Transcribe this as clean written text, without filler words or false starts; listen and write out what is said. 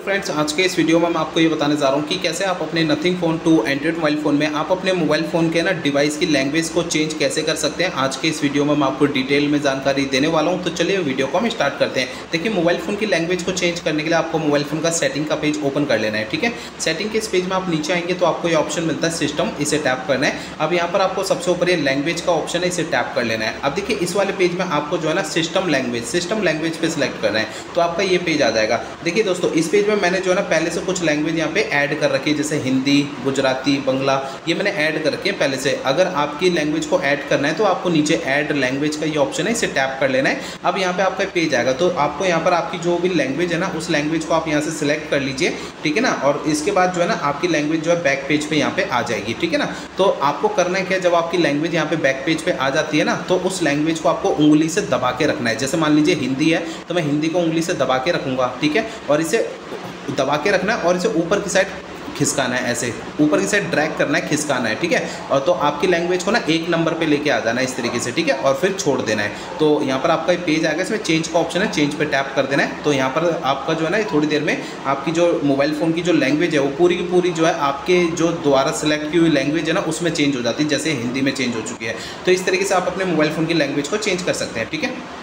Friends, आज के इस वीडियो में मैं आपको ये बताने जा रहा हूँ कि कैसे आप अपने nothing phone two android mobile phone में आप अपने मोबाइल फ़ोन के डिवाइस की लैंग्वेज को चेंज कैसे कर सकते हैं। आज के इस वीडियो में मैं आपको डिटेल में जानकारी देने वाला हूँ। तो चलिए वीडियो को हम स्टार्ट करते हैं। देखिए, मोबाइल फ़ोन की लैंग्वेज को चेंज करने के लिए आपको मोबाइल फ़ोन का सेटिंग का पेज ओपन कर लेना है। ठीक है, सेटिंग के इस पेज में आप नीचे आएंगे तो आपको ये ऑप्शन मिलता है सिस्टम, इसे टैप करना है। अब यहाँ पर आपको सबसे ऊपर ये लैंग्वेज का ऑप्शन है, इसे टैप कर लेना है। अब देखिए, इस वाले पेज में आपको जो है सिस्टम लैंग्वेज पे सिलेक्ट करना है तो आपका ये पेज आ जाएगा। देखिए दोस्तों, इस पेज में मैंने जो है पहले से कुछ लैंग्वेज यहाँ पे ऐड कर रखी है, जैसे हिंदी, गुजराती, बंगला, ये मैंने ऐड कर रखी है पहले से। अगर आपकी लैंग्वेज को ऐड करना है तो आपको नीचे ऐड लैंग्वेज का ये ऑप्शन है, इसे टैप कर लेना है। अब यहाँ पे आपका पेज आएगा तो आपको यहाँ पर आपकी जो भी लैंग्वेज है उस लैंग्वेज को आप यहाँ से सिलेक्ट कर लीजिए। ठीक है ना, और इसके बाद जो है आपकी लैंग्वेज जो है बैक पेज पे यहाँ पे आ जाएगी। ठीक है ना, तो आपको करना है क्या, जब आपकी लैंग्वेज यहाँ पे बैक पेज पे आ जाती है ना, तो उस लैंग्वेज को आपको उंगली से दबा के रखना है। जैसे मान लीजिए हिंदी है तो मैं हिंदी को उंगली से दबा के रखूँगा। ठीक है, और इसे दबा के रखना है और इसे ऊपर की साइड खिसकाना है, ऐसे ऊपर की साइड ड्रैग करना है, खिसकाना है। ठीक है, और तो आपकी लैंग्वेज को एक नंबर पे लेके आ जाना है इस तरीके से। ठीक है, और फिर छोड़ देना है। तो यहाँ पर आपका पेज आएगा, इसमें चेंज का ऑप्शन है, चेंज पे टैप कर देना है। तो यहाँ पर आपका जो है थोड़ी देर में आपकी जो मोबाइल फ़ोन की जो लैंग्वेज है वो पूरी की पूरी जो है आपके जो द्वारा सेलेक्ट की हुई लैंग्वेज है उसमें चेंज हो जाती है, जैसे हिंदी में चेंज हो चुकी है। तो इस तरीके से आप अपने मोबाइल फ़ोन की लैंग्वेज को चेंज कर सकते हैं। ठीक है।